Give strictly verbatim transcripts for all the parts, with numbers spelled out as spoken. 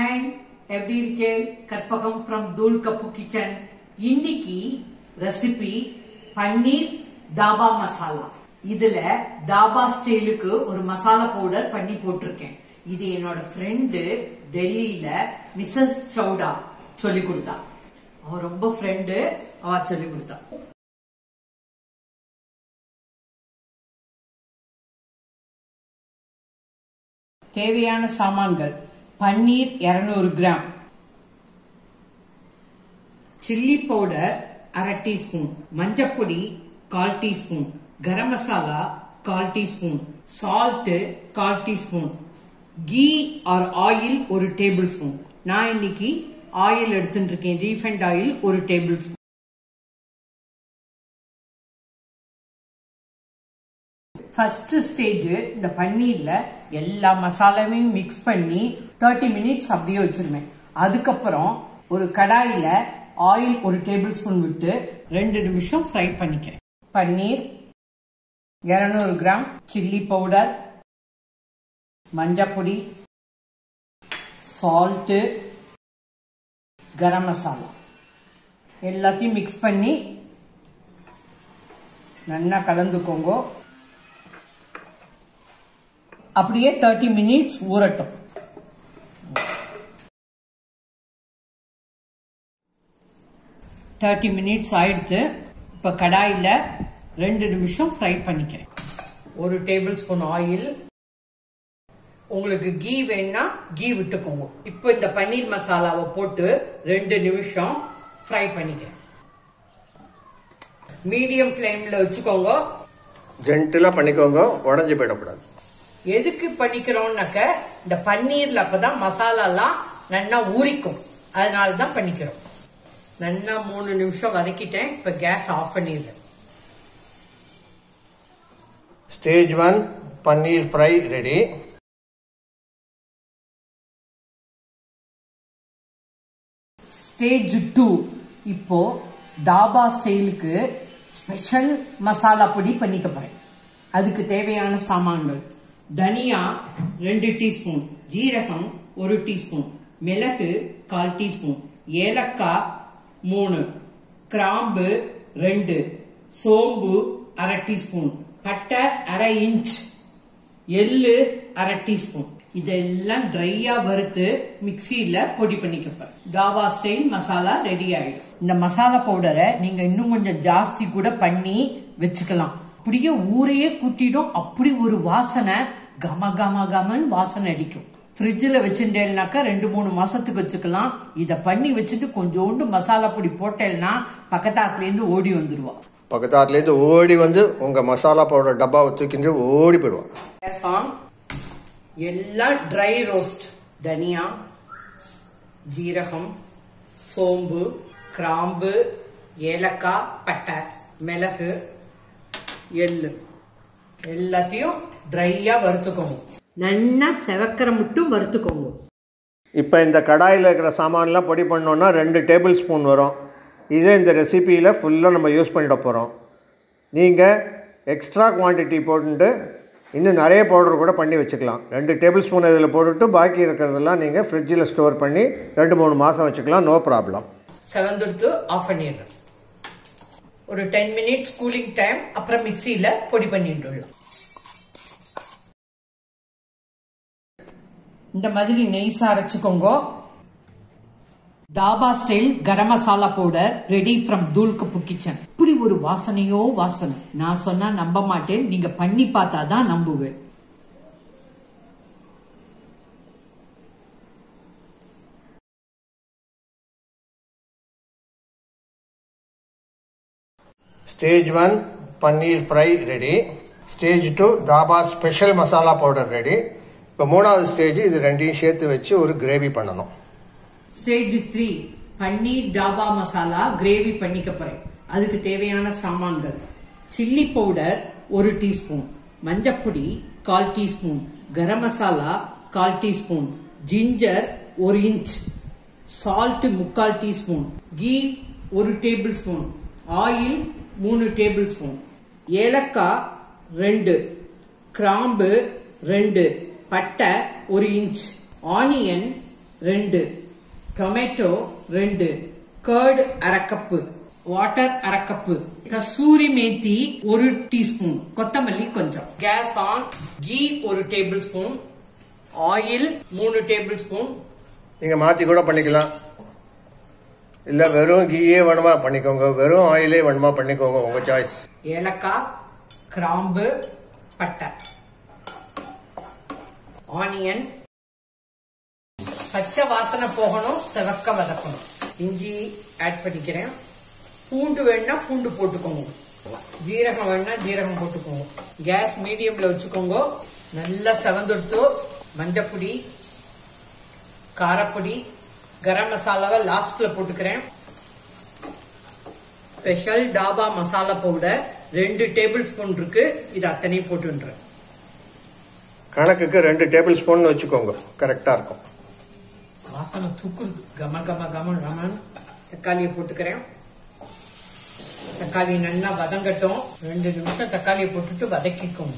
Hi, எப்படி இருக்கே? Karpagam from தூள் கப்பு கிச்சன். இன்னைக்கு ரெசிபி பன்னீர் தாபா மசாலா. இதுல தாபா ஸ்டைலுக்கு ஒரு மசாலா பவுடர் பண்ணி போட்டிருக்கேன். இது என்னோட ஃப்ரெண்டு டெல்லியில மிஸ்ஸஸ் சௌடா சொல்லி கொடுத்தா. அவ ரொம்ப ஃப்ரெண்டு, அவ சொல்லி கொடுத்தா. தேவையான சாமான்கள்: பன்னீர் இருநூறு கிராம், சில்லி பவுடர் அரை டீஸ்பூன், மஞ்சப்பொடி கால் டீஸ்பூன், கரம் மசாலா கால் டீஸ்பூன், சால்ட் கால் டீஸ்பூன், கீ ஆர் ஆயில் ஒரு டேபிள் ஸ்பூன். நான் இன்னைக்கு ஆயில் எடுத்துட்டு இருக்கேன், ரீஃபைண்ட் ஆயில் ஒரு டேபிள் ஸ்பூன். ஃபர்ஸ்ட் ஸ்டேஜ், இந்த பன்னீர்ல எல்லா மசாலாவையும் மிக்ஸ் பண்ணி தேர்ட்டி மினிட்ஸ் அப்படியே வச்சிருவேன். அதுக்கப்புறம் ஒரு கடாயில ஆயில் ஒரு டேபிள் ஸ்பூன் விட்டு ரெண்டு நிமிஷம் ஃப்ரை பண்ணிக்கிறேன். பன்னீர் இருநூறு கிராம், சில்லி பவுடர், மஞ்சப்பொடி, சால்ட், கரம் மசாலா எல்லாத்தையும் மிக்ஸ் பண்ணி நல்லா கலந்துக்கோங்க. அப்படியே தேர்ட்டி மினிட்ஸ் ஊறட்டும். தேர்ட்டி மினிட்ஸ் ஆயிடுச்சு. இப்ப கடாயில ரெண்டு நிமிஷம் ஃப்ரை பண்ணிக்கிறேன். ஒரு டேபிள் ஸ்பூன் ஆயில். உங்களுக்கு கீ வேணும்னா கீ விட்டுக்கோங்க. இப்போ இந்த பன்னீர் மசாலாவை போட்டு ரெண்டு நிமிஷம் ஃப்ரை பண்ணிக்கிறேன். மீடியம் ஃபிளேம்ல வச்சுக்கோங்க. ஜென்டிலா பண்ணிக்கோங்க, உடஞ்சி போயிடக்கூடாது. எதுக்கு பண்ணிக்கிறோம்னாக்க இந்த பன்னீர்ல அப்பதான் மசாலாலாம் நல்லா ஊறிக்கும், அதனாலதான் பண்ணிக்கிறோம். நல்லா மூணு நிமிஷம் வதக்கிட்டேன். இப்ப கேஸ் ஆஃப் பண்ணிடுறேன். Stage one paneer fry ready. Stage two, இப்போ தாபா ஸ்டைலுக்கு ஸ்பெஷல் மசாலா பொடி பண்ணிக்க போறேன். அதுக்கு தேவையான சாமான்கள்: தனியா ரெண்டு டீஸ்பூன், ஜீரகம் ஒரு டீஸ்பூன், மிளகு கால் டீஸ்பூன், ஏலக்காய் மூணு, கிராம்பு ரெண்டு, சோம்பு அரை டீஸ்பூன், பட்டை அரை இன்ச், எள்ளு அரை டீஸ்பூன். இதெல்லாம் ட்ரையா வறுத்து மிக்சியில பொடி பண்ணிக்கப்பேன். தாபா ஸ்டைல் மசாலா ரெடி ஆயிடும். இந்த மசாலா பவுடரை நீங்க இன்னும் கொஞ்சம் ஜாஸ்தி கூட பண்ணி வச்சுக்கலாம். அப்படியே ஊரையே கூட்டிடும். அப்படி ஒரு வாசனை, கம கம கமன் வாசனை அடிக்கும். ஃப்ரிட்ஜில் வச்சுட்டேன்னாக்கா ரெண்டு மூணு மாசத்துக்கு வச்சுக்கலாம். இதை பண்ணி வச்சுட்டு கொஞ்சோண்டு மசாலா பொடி போட்டேன்னா பக்கத்தாத்துல இருந்து ஓடி வந்துடுவா. பக்கத்தாத்துல இருந்து ஓடி வந்து உங்க மசாலா பவுடர் டப்பாவை தூக்கிட்டு ஓடி போயிடுவாங்க. எல்லாம் ட்ரை ரோஸ்ட்: தனியா, ஜீரகம், சோம்பு, கிராம்பு, ஏலக்காய், பட்டை, மிளகு, எள்ளு எல்லாத்தையும் ட்ரையா வறுத்துக்கோங்க. நல்லா செவக்கரை மட்டும் வறுத்துக்கோங்க. இப்போ இந்த கடாயில் இருக்கிற சாமான்லாம் பொடி பண்ணோன்னா ரெண்டு டேபிள் ஸ்பூன் வரும். இதே இந்த ரெசிப்பியில் ஃபுல்லாக நம்ம யூஸ் பண்ணிட போகிறோம். நீங்கள் எக்ஸ்ட்ரா குவான்டிட்டி போட்டுட்டு இன்னும் நிறைய பவுடர் கூட பண்ணி வச்சுக்கலாம். ரெண்டு டேபிள் ஸ்பூன் இதில் போட்டுட்டு பாக்கி இருக்கிறதெல்லாம் நீங்கள் ஃப்ரிட்ஜில் ஸ்டோர் பண்ணி ரெண்டு மூணு மாதம் வச்சுக்கலாம். No problem. செவந்தெடுத்து ஆஃப் பண்ணிடுறேன். ஒரு டென் மினிட்ஸ் கூலிங் டைம், அப்புறம் மிக்சியில பொடி பண்ணிட்டுள்ளோம். இந்த மாதிரி நெய்ஸா அரைச்சுக்கோங்க. Dhaba style garam masala powder ready from தூள் கப்பு கிச்சன். இப்படி ஒரு வாசனையோ வாசனை. நான் சொன்னா நம்ப மாட்டேன், நீங்க பண்ணி பார்த்தாதான் நம்புவேன். Stage one paneer fry ready. Stage two dhaba special masala powder ready. இப்போ மூணாவது ஸ்டேஜ் இது ரெண்டையும் சேர்த்து வச்சு ஒரு கிரேவி பண்ணணும். Stage three paneer dhaba masala gravy பண்ணிக்க போறேன். அதுக்கு தேவையான சாமான்கள்: சில்லி பவுடர் ஒரு டீஸ்பூன், மஞ்சப்பொடி கால் டீஸ்பூன், கரம் மசாலா கால் டீஸ்பூன், ஜிஞ்சர் ஒரு இன்ச், சால்ட் முக்கால் டீஸ்பூன், கீ ஒரு டேபிள் ஸ்பூன், ஆயில் மூணு டேபிள் ஸ்பூன், ஏலக்காய் ரெண்டு, கிராம்பு ரெண்டு, பட்டை ஒரு இன்ச், ஆனியன் ரெண்டு, டொமேட்டோ ரெண்டு, கர்ட் அரை கப்பு, வாட்டர் அரை கப்பு, கசூரி மேத்தி ஒரு டீஸ்பூன், கொத்தமல்லி கொஞ்சம். Gas on. கீ ஒரு டேபிள் ஸ்பூன், ஆயில் மூணு டேபிள் ஸ்பூன். நீங்க மாத்தி கூட பண்ணிக்கலாம், இல்ல வெறும் கீயே வேணுமா பண்ணிக்கோங்க, வெறும் ஆயிலே வேணுமா பண்ணிக்கோங்க, உங்க சாய்ஸ். ஏலக்காய், கிராம்பு, பட்டை, ஆனியன், பச்சை வாசனை போகணும், செவக்க வதக்கணும். இஞ்சி ஆட் பண்ணிக்கிறேன். பூண்டு வேணா பூண்டு போட்டுக்கோங்க, ஜீரகம் வேணா ஜீரகம் போட்டுக்கோங்க. கேஸ் மீடியம்ல வச்சுக்கோங்க. நல்லா செவந்துடுத்து. மஞ்சப்பொடி, காரப்பொடி, கரம் மசாலாவை லாஸ்ட்ல போட்டுக்கிறேன். ஸ்பெஷல் டாபா மசாலா பவுடர் ரெண்டு டேபிள் ஸ்பூன் இருக்கு, இது அத்தனையும் போட்டுன்றேன். கணக்குக்கு ரெண்டு டேபிள் ஸ்பூன் வச்சுக்கோங்க, கரெக்டா இருக்கும். வாசனை தூக்குறது, கம கம கம கமன். தக்காளியை போட்டுக்கிறேன். தக்காளி நல்லா வதங்கட்டும். ரெண்டு நிமிஷம் தக்காளியை போட்டுட்டு வதக்கிக்கோங்க.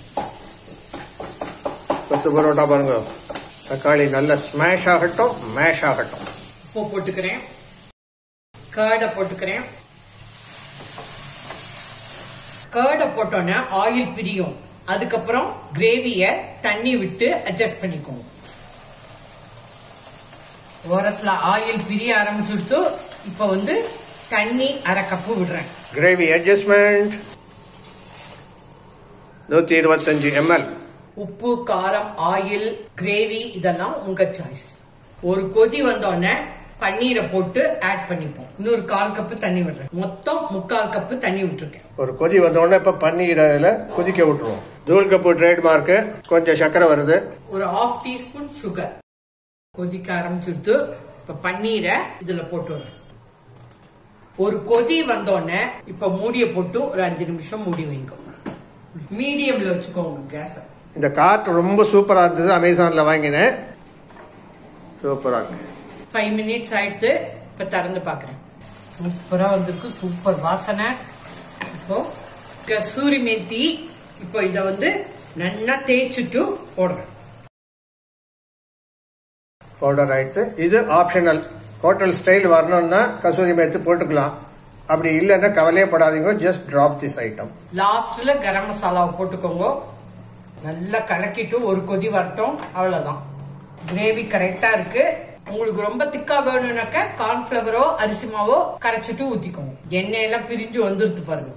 கொத்து பரோட்டா பாருங்க, தக்காளி நல்லா ஸ்மாஷ் ஆகட்டும், மேஷ் ஆகட்டும். உப்பு போட்டுக்கிறேன். கர்டை போட்டுக்கிறேன். கர்டை போட்டோன்னா ஆயில் பிரியும். அதுக்கப்புறம் கிரேவிய தண்ணி விட்டு அட்ஜஸ்ட் பண்ணிக்கோங்க. ஓரத்துல ஆயில் பிரிய ஆரம்பிச்சுட்டு இப்ப வந்து தண்ணி அரை கப்பு விடுறேன். கிரேவி அட்ஜஸ்ட்மெண்ட் நூத்தி இருபத்தஞ்சு எம்எல். உப்பு, காரம், ஆயில், கிரேவி இதெல்லாம் உங்க சாய்ஸ். ஒரு கொதி வந்தோடனே பன்னீரை போட்டு ஆட் பண்ணிப்போம். இன்னொரு கால் கப்பு தண்ணி விடுறேன். மொத்தம் முக்கால் கப்பு தண்ணி விட்டுருக்கேன். ஒரு கொதி வந்தோடனே இப்ப பன்னீர் அதுல கொதிக்க விட்டுருவோம். தூள் கப்பு ட்ரேட்மார்க். கொஞ்சம் சக்கரை வருது. ஒரு ஹாஃப் டீஸ்பூன் சுகர். கொதிக்க ஆரம்பிச்சுடுத்து இப்ப பன்னீரை இதுல போட்டு விடுறேன். ஒரு கொதி வந்தோடனே இப்ப மூடிய போட்டு ஒரு அஞ்சு நிமிஷம் மூடி வைங்க. மீடியம்ல வச்சுக்கோங்க கேஸ். இந்த கார்ட் ரொம்ப சூப்பரா இருந்தது, அமேசான்ல வாங்கினேன். சூப்பரா இருக்கு. ஃபைவ் மினிட்ஸ் ஆயிடுத்து. இப்ப திறந்து பாக்குறேன். சூப்பரா வந்திருக்கு, சூப்பர் வாசனை. இப்போ கசூரி மேத்தி இப்போ இத வந்து நல்லா தேய்ச்சிட்டு போடுறேன். பவுடர் ஆயிடுத்து. இது ஆப்ஷனல். ஹோட்டல் ஸ்டைல் வரணும்னா கசூரி மேத்தி போட்டுக்கலாம், அப்படி இல்லைன்னா கவலையே படாதீங்க, ஜஸ்ட் டிராப் திஸ் ஐட்டம். லாஸ்ட்ல கரம் மசாலாவை போட்டுக்கோங்க. நல்லா கலக்கிட்டு ஒரு கொதி வரட்டும், அவ்வளவுதான். கிரேவி கரெக்டா இருக்கு. உங்களுக்கு ரொம்ப திக்கா வேணும்னாக்க கார்ன்ஃபிளவரோ அரிசி மாவோ கரைச்சிட்டு ஊத்திக்கோங்க. எண்ணெய் எல்லாம் பிரிஞ்சு வந்துருது பாருங்க.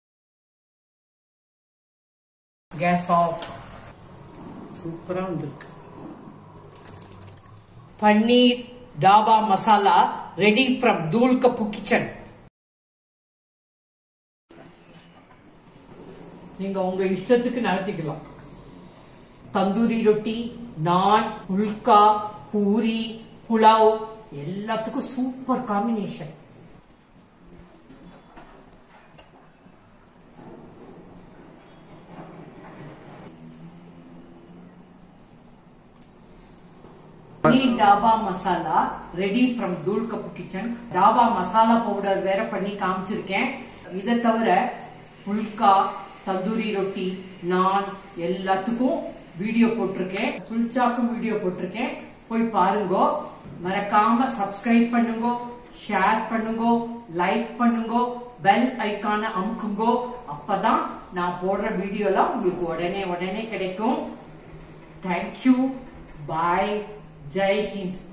Gas off. சூப்பரா வந்திருக்கு. பன்னீர் டாபா மசாலா ரெடி ஃப்ரம் தூள் கப்பு கிச்சன். நீங்க உங்க இஷ்டத்துக்கு நடத்திக்கலாம். தந்தூரி ரொட்டி, நான், புல்கா, பூரி, புலாவ் எல்லாத்துக்கும் super combination. Dhaba masala ready from தூள் cup kitchen. Dhaba masala powder வேற பண்ணி காமிச்சிருக்கேன். இதை தவிர புல்கா, தந்தூரி ரொட்டி, நான் எல்லாத்துக்கும் வீடியோ போட்டிருக்கேன். புல்சாக்கும் வீடியோ போட்டிருக்கேன், போய் பாருங்க. மறக்காம சப்ஸ்கிரைப் பண்ணுங்க, ஷேர் பண்ணுங்க, லைக் பண்ணுங்க, பெல் ஐக்கான அமுக்குங்க. அப்பதான் நான் போடுற வீடியோலாம் உங்களுக்கு உடனே உடனே கிடைக்கும். தேங்க்யூ. பாய். ஜெய் ஹிந்த்.